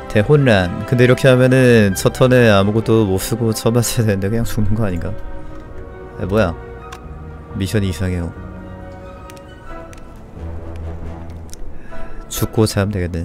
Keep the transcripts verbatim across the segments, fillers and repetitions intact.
대혼란. 근데 이렇게 하면은 첫 턴에 아무것도 못쓰고 처음 써야 되는데 그냥 죽는 거 아닌가? 아, 뭐야 미션이 이상해요. 죽고 자면 되겠네.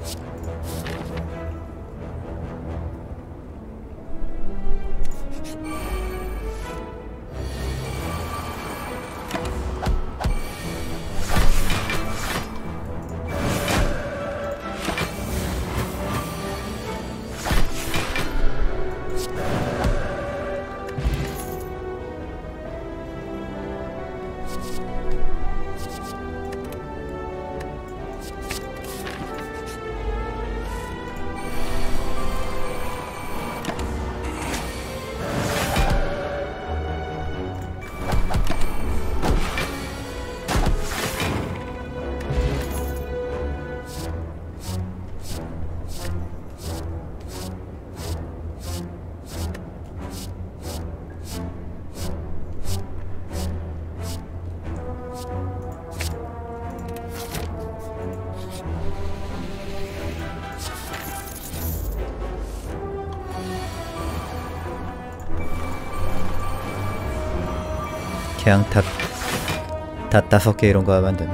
그냥 다, 다 다섯 개 이런 거 하면 안 돼.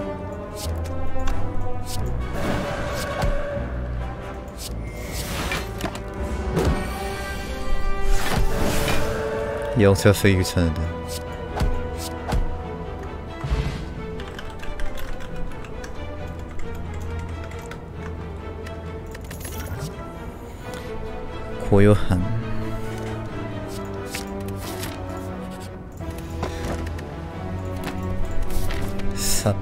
영수가 쓰기 귀찮은데. 고요한. 삽.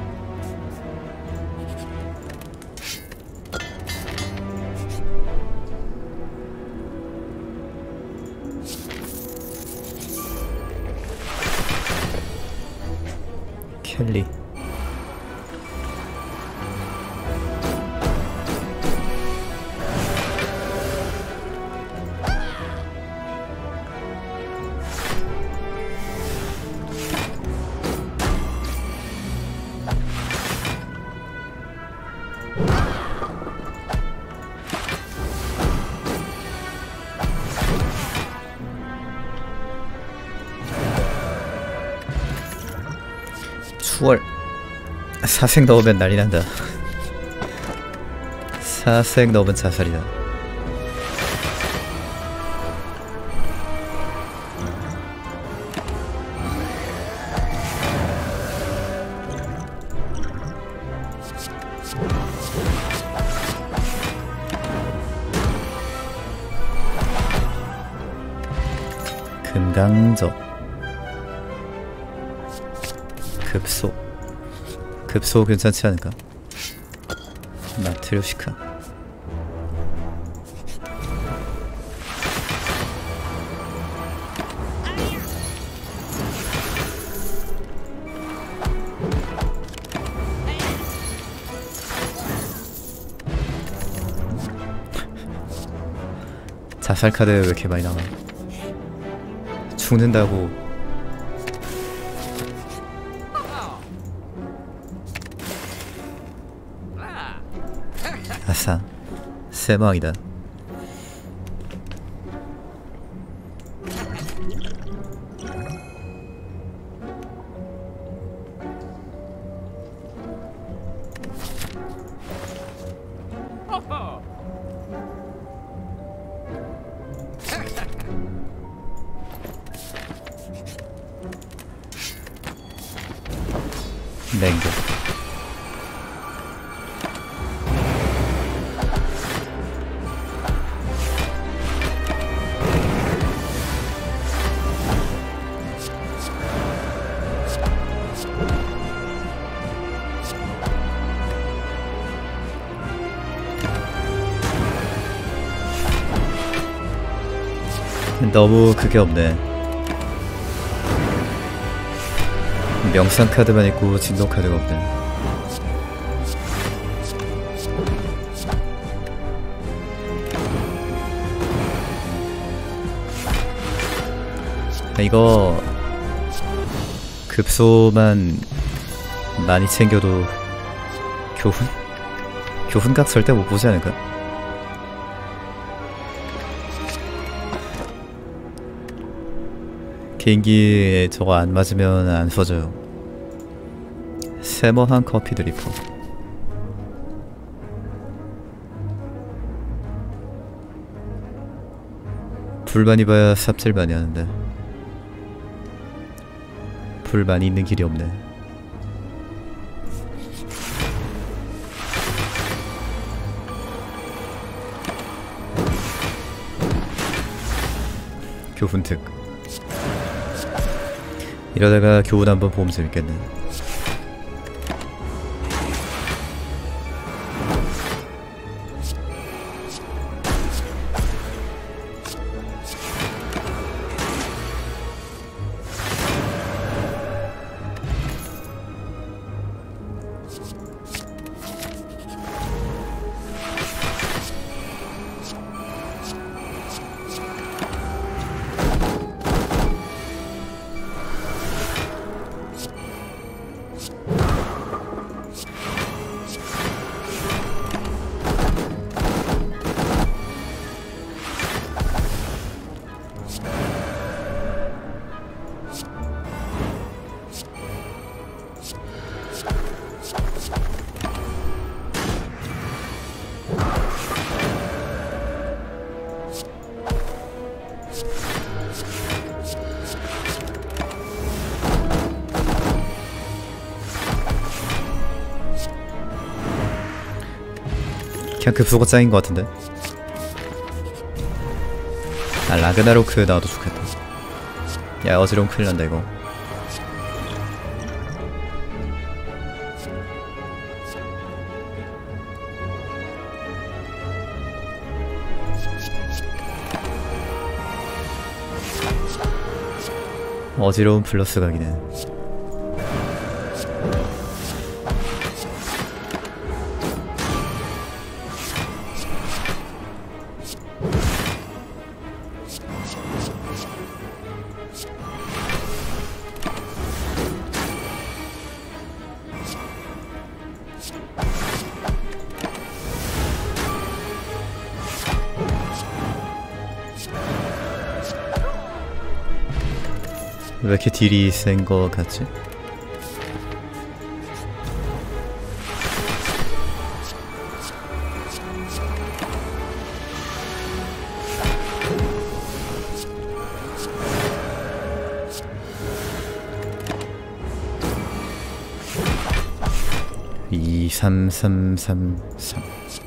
켈리. 추월. 사색 넣으면 난리 난다. 사색 넣으면 자살이다. 금강적. 급소. 급소 괜찮지 않을까? 마트료시카. 자살 카드 왜 이렇게 많이 나와? 죽는다고. 아싸, 세망이다. 맹고. 너무 그게 없네. 명상 카드만 있고 진동 카드가 없네. 이거 급소만 많이 챙겨도 교훈? 교훈각 절대 못 보지 않을까? 비행기 저거 안 맞으면 안 써져요. 세머한 커피 드리퍼. 불만 입어야 삽질 많이 하는데 불만이 있는 길이 없네. 교훈 특. 이러다가 교훈 한번 보면 재밌겠네. 그냥 급소가 짱인 것 같은데. 아 라그나로크 나와도 좋겠다. 야 어지러움 큰일 난다 이거. 어지러운 플러스 각이네. 왜 이렇게 딜이 센 거 같지? 이, 삼, 삼, 삼, 삼.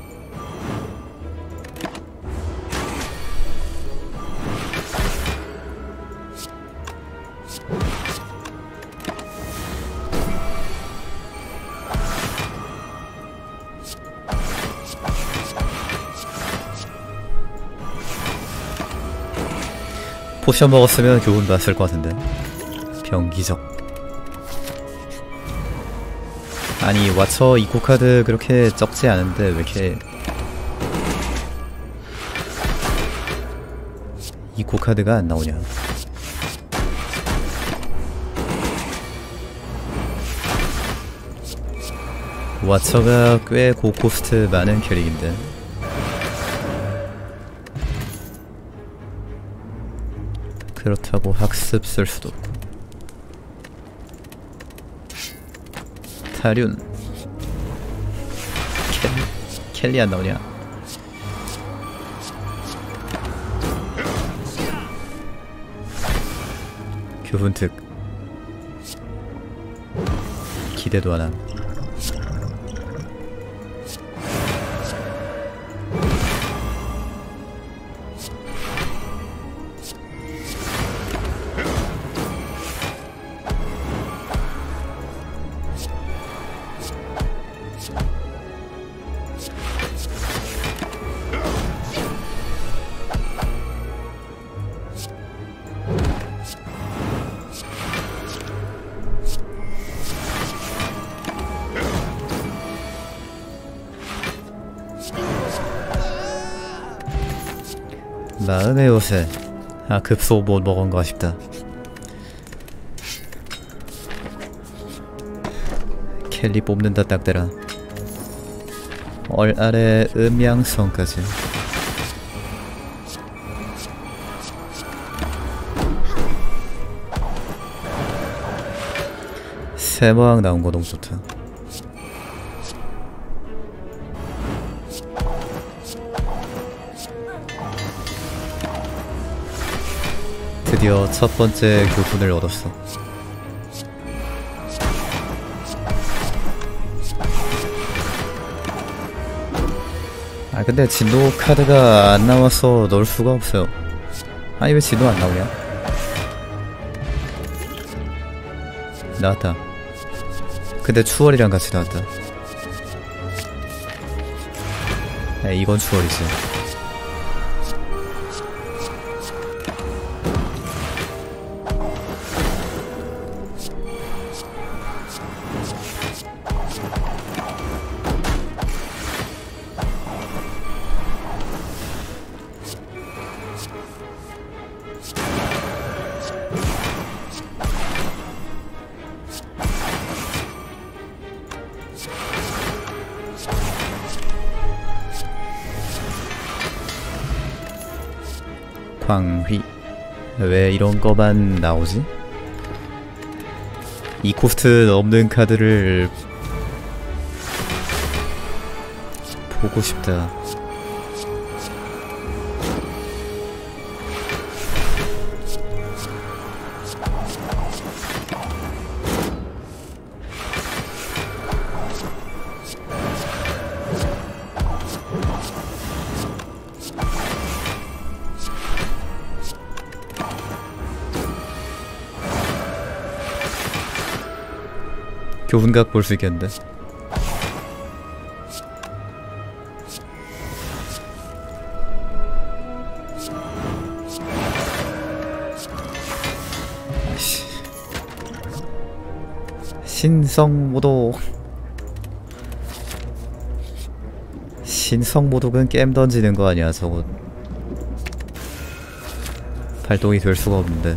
포션 먹었으면 교훈 봤을 것 같은데. 병기적. 아니 와처 이코 카드 그렇게 적지 않은데 왜 이렇게 이코 카드가 안 나오냐. 와처가 꽤 고코스트 많은 캐릭인데 그렇다고 학습 쓸 수도 없고. 타륜 켈리, 켈리 안 나오냐. 교훈 특. 기대도 안함. 마음의 요새. 아 급소 못 먹은가 싶다. 켈리 뽑는다 딱대라. 얼 아래 음양성까지. 세모왕 나온 거 너무 좋다. 드디어 첫 번째 교훈을 얻었어. 아 근데 진도 카드가 안 나와서 넣을 수가 없어요. 아니 왜 진도 안 나오냐? 나왔다. 근데 추월이랑 같이 나왔다. 네, 이건 추월이지. 광휘. 왜 이런 거만 나오지? 이 코스트 없는 카드를 보고 싶다. 교훈각 볼 수 있겠는데? 아이씨. 신성모독. 신성모독은 게임 던지는 거 아니야 저거. 발동이 될 수가 없는데.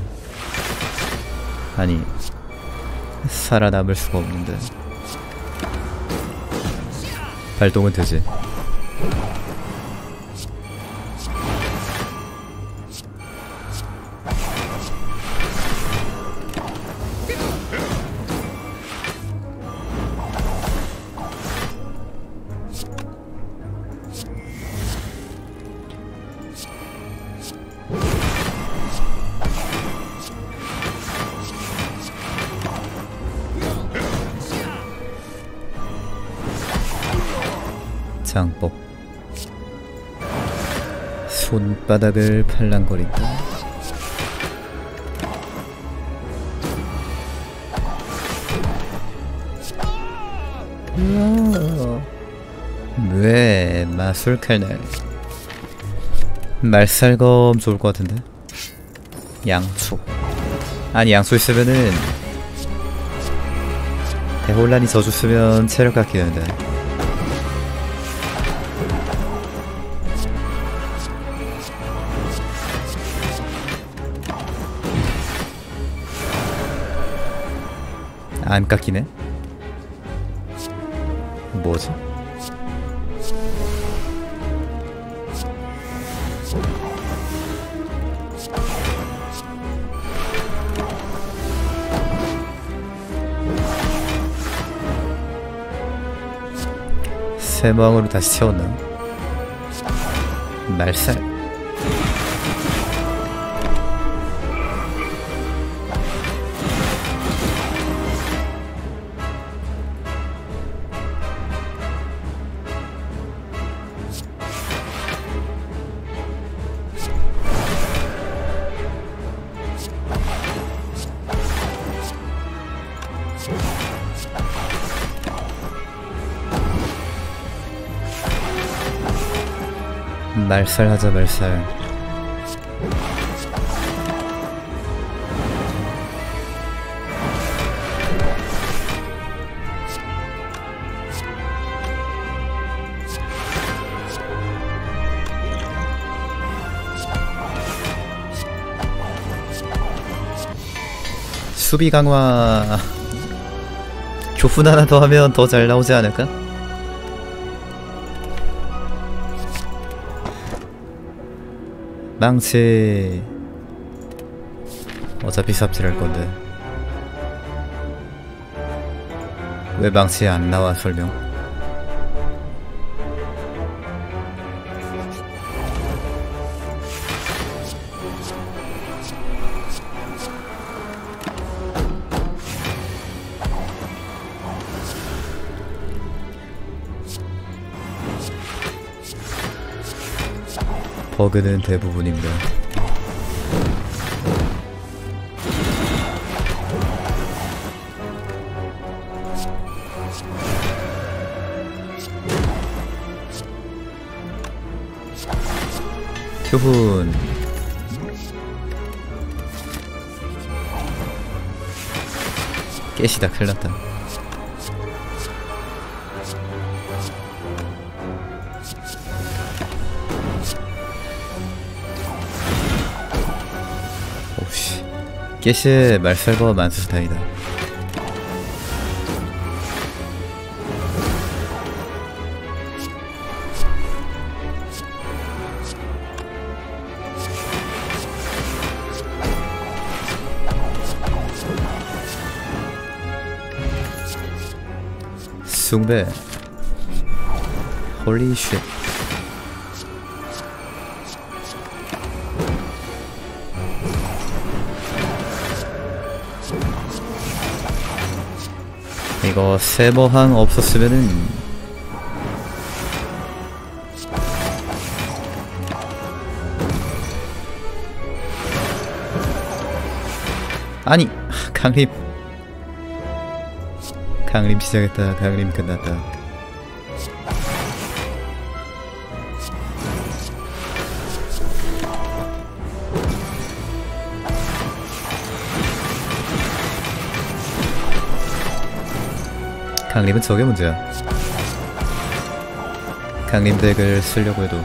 아니 살아남을 수가 없는데. 발동은 되지. 장법. 손바닥을 팔랑거린다. 왜 마술 칼날. 말살검 좋을 것 같은데. 양초. 아니 양초 있으면은 대혼란이 저주 쓰면 체력 깎이는데. 안 깎이네? 뭐지? 세모왕으로 다시 채웠나? 말살. 말살하자 말살. 수비 강화. 교훈 하나 더 하면 더 잘 나오지 않을까? 망치. 어차피 삽질할 건데. 왜 망치에 안 나와 설명? 버그는 대부분입니다. 교훈. 깨시다. 큰일났다. 오씨, 깨시의 말살과 만수스 다행이다. 숭배. 홀리 쉣. 이거 세모항 없었으면은 아니 강림 강림 시작했다. 강림 끝났다. 강림은 저게 문제야. 강림 덱을 쓰려고 해도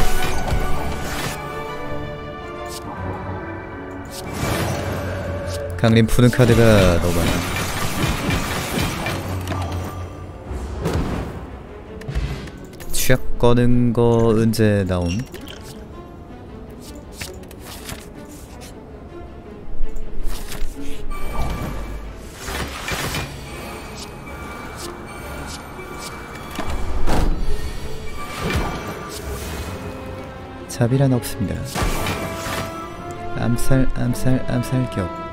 강림 푸는 카드가 너무 많아. 취약 꺼는 거 언제 나옴? 자비란 없습니다. 암살 암살 암살격.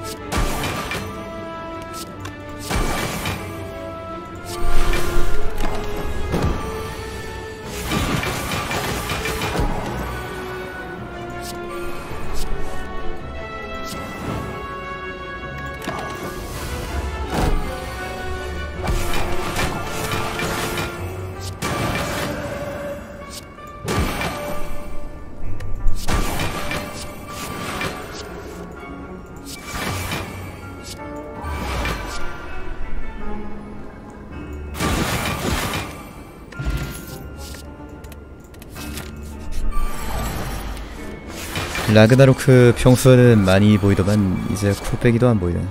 라그나로크 평소에는 많이 보이더만 이제 코빼기도 안 보이네.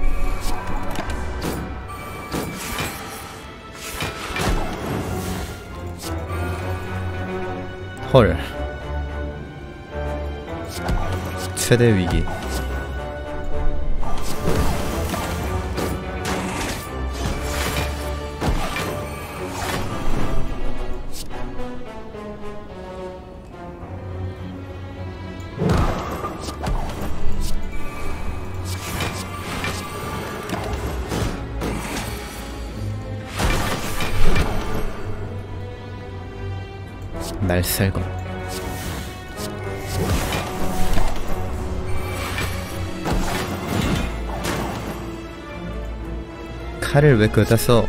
헐. 최대 위기. 말살검. 칼을 왜 끄다 써?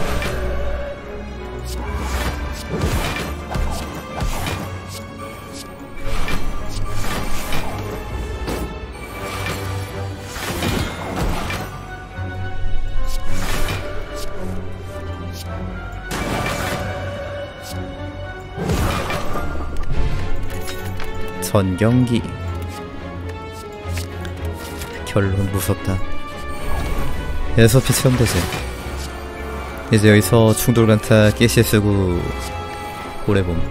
전경기. 결론 무섭다. 에서피 체험되지. 이제 여기서 충돌간타 깨시에 쓰고 고래봄.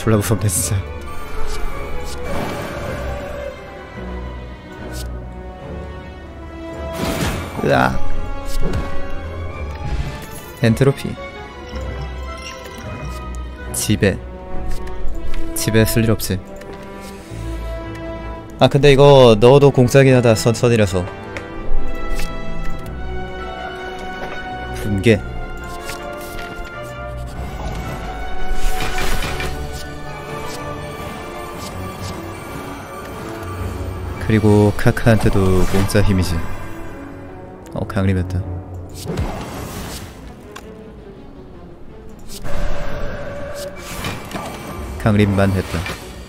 졸라 무섭네 진짜. 으악. 엔트로피. 집에 집에 쓸 일 없지. 아 근데 이거 넣어도 공짜긴 하다. 선, 선이라서. 분개. 그리고 카카한테도 공짜 힘이지. 어 강림했다. 강림만 했다.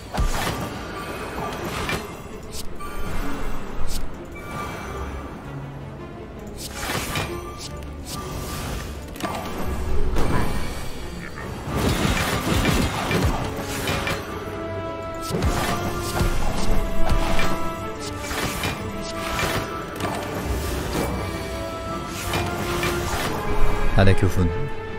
안의 교훈.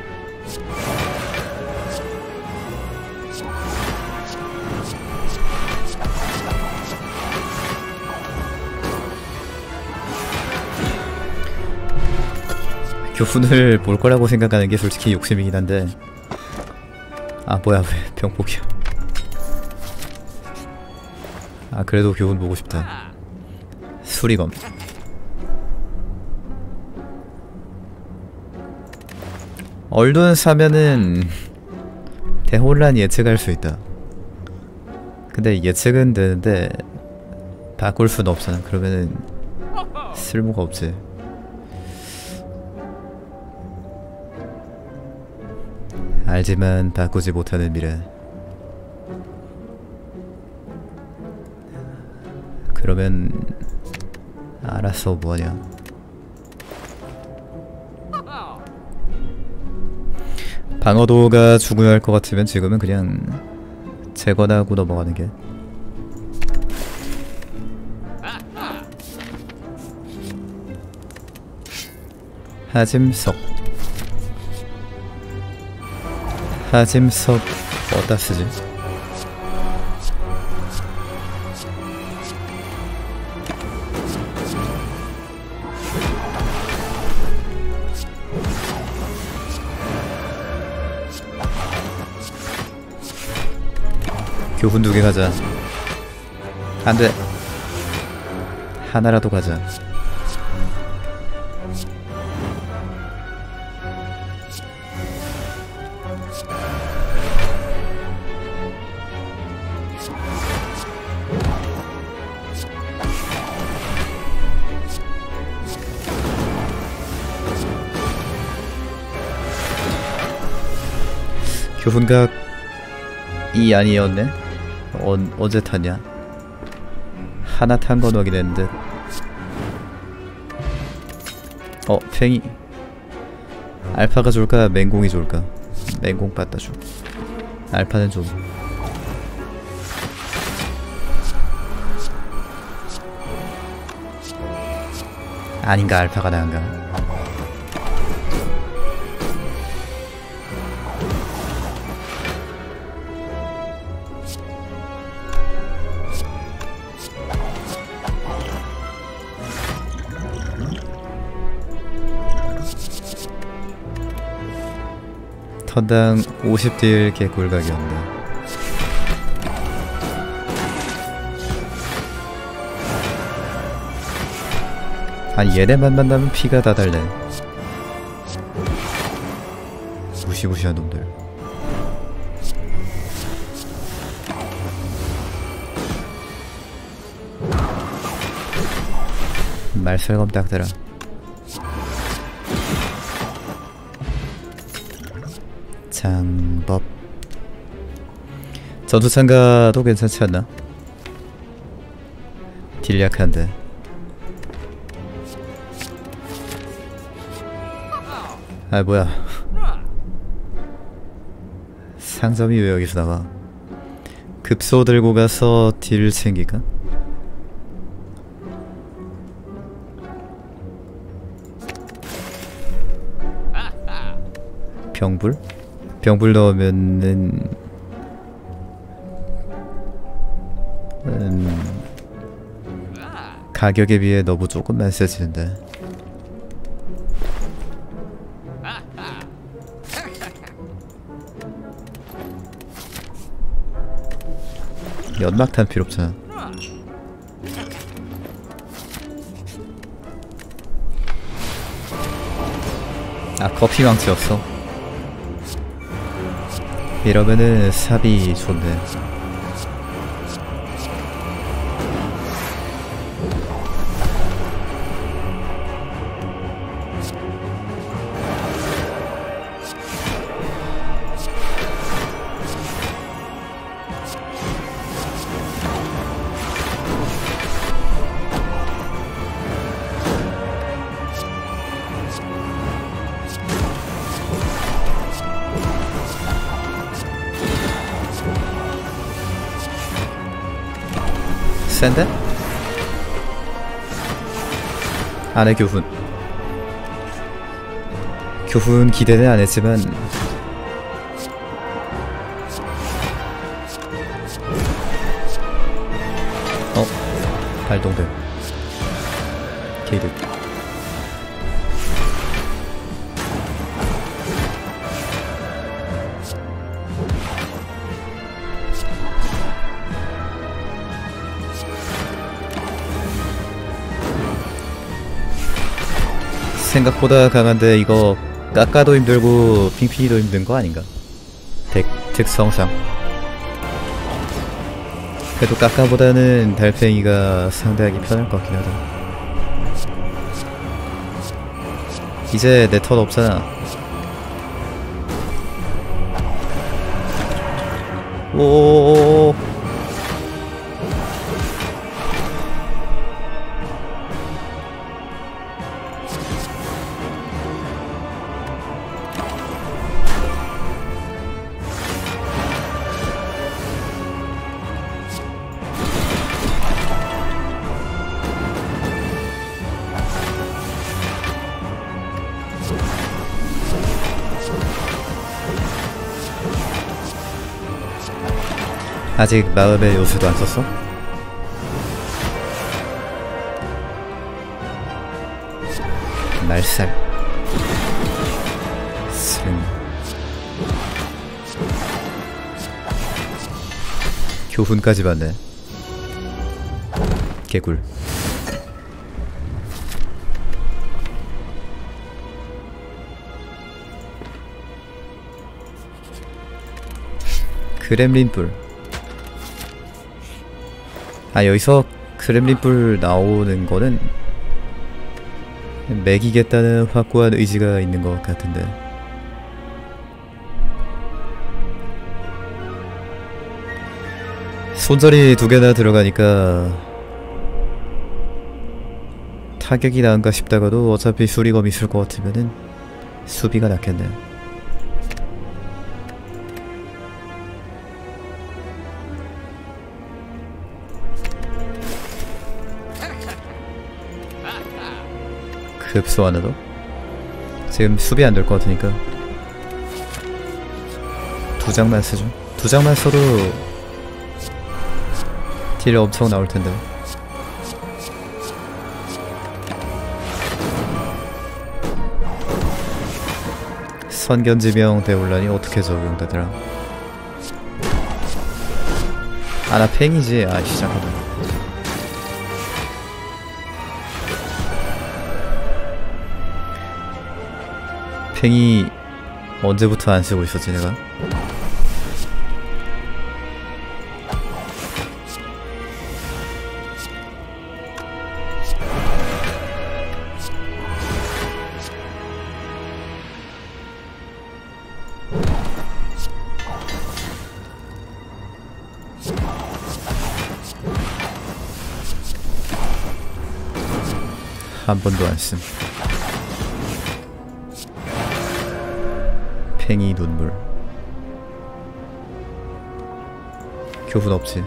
교훈을 볼 거라고 생각하는 게 솔직히 욕심이긴 한데. 아 뭐야 왜 병폭이야. 아 그래도 교훈 보고 싶다. 수리검. 얼른 사면은 대혼란 예측할 수 있다. 근데 예측은 되는데 바꿀 순 없잖아. 그러면은 쓸모가 없지. 알지만 바꾸지 못하는 미래. 그러면 알았어 뭐하냐. 방어도가 중요할 것 같으면 지금은 그냥 재건하고 넘어가는 게. 하짐석. 하짐석 어디다 쓰지? 교훈 두 개 가자. 안돼. 하나라도 가자. 교훈각이 아니었네? 어, 언제 타냐? 하나 탄 건 확인했는데. 어, 팽이. 알파가 좋을까? 맹공이 좋을까? 맹공 빠따 줘. 알파는 좀. 아닌가? 알파가 나은가? 턴당 오십 딜 개꿀각이었네. 아니 얘네만 만나면 피가 다 달래. 무시무시한 놈들. 말설검 딱 대라. 장법. 전투창가도 괜찮지 않나? 딜 약한데. 아 뭐야. 상점이 왜 여기서 나와? 급소 들고 가서 딜 챙길까? 병불? 병불 넣으면은 음, 가격에 비해 너무 조금만 세지는데. 연막탄 필요 없잖아. 아, 커피 망치였어. 이러면은 삽이 좋네. 센데? 안에 교훈. 교훈 기대는 안 했지만 어? 발동됨. 게이드. 생각보다 강한데 이거 깎아도 힘들고 핑핑이도 힘든 거 아닌가? 덱 특성상. 그래도 깎아보다는 달팽이가 상대하기 편할 것 같긴 하다. 이제 내 턴 없잖아. 오오오오. 아직 마음의 요술도 안 썼어? 말살 승 교훈까지 받네. 개굴. 그렘린불. 아, 여기서 그렘린불 나오는 거는 매기겠다는 확고한 의지가 있는 것 같은데. 손절이 두 개나 들어가니까 타격이 나은가 싶다가도 어차피 수리검 있을 것 같으면은 수비가 낫겠네. 급소 하나도? 지금 수비 안 될 것 같으니까 두 장만 쓰죠. 두 장만 써도 딜 엄청 나올 텐데. 선견지명 대혼란이 어떻게 적용되더라? 아, 나 팽이지. 아, 시작하다. 팽이 언제부터 안 쓰고 있었지 내가? 한 번도 안 쓴. 팽이 눈물. 교훈 없지.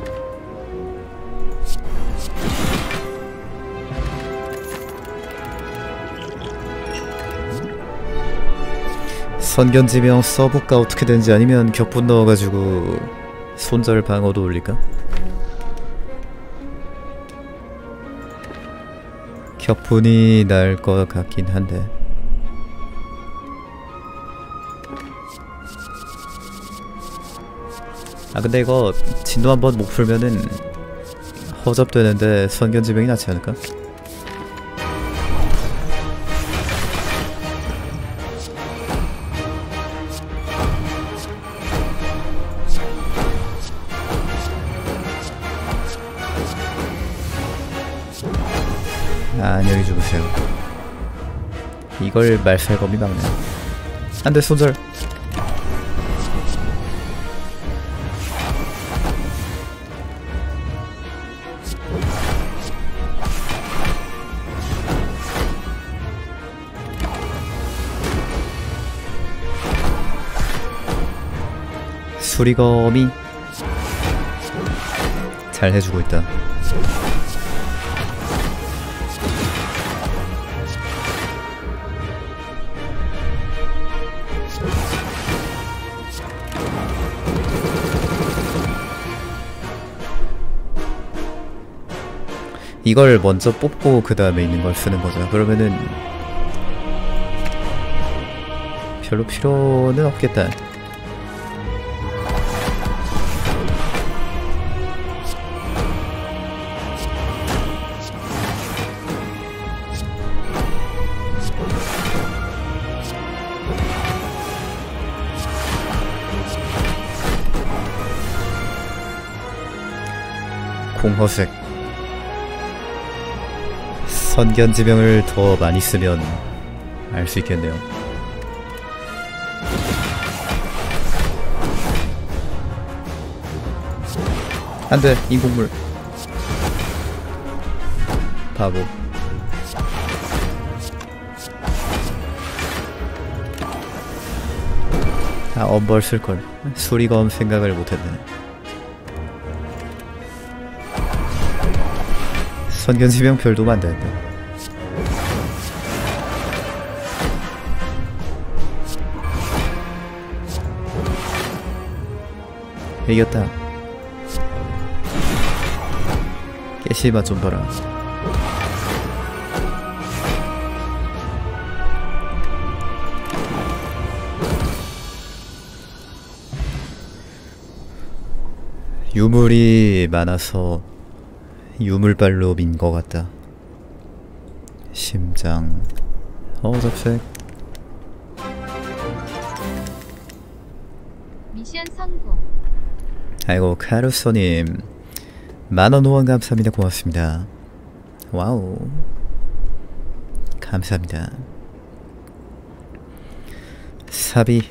선견지명 써볼까 어떻게 되는지. 아니면 격분 넣어가지고 손절 방어도 올릴까? 격분이 나을 것 같긴 한데. 아 근데 이거 진도 한번 못 풀면은 허접되는데 선견지명이 낫지 않을까? 아, 안녕히 주무세요. 이걸 말살검이 막네. 안돼 손절. 수리검이 잘 해주고 있다. 이걸 먼저 뽑고 그 다음에 있는 걸 쓰는 거죠. 그러면은 별로 필요는 없겠다. 공허색. 선견지명을 더 많이 쓰면 알 수 있겠네요. 안돼 인공물. 바보. 아 엄벌 쓸걸. 수리검 생각을 못했네. 선견지명 별 도움 안 되는데. 이겼다. 깨시맛 좀 봐라. 유물이 많아서 유물발로 민 것 같다. 심장. 어 접색. 미션 성공. 아이고 카루소님 만원 후원 감사합니다. 고맙습니다. 와우 감사합니다. 삽이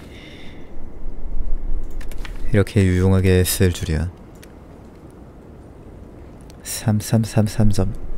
이렇게 유용하게 쓸 줄이야. 삼삼삼삼 점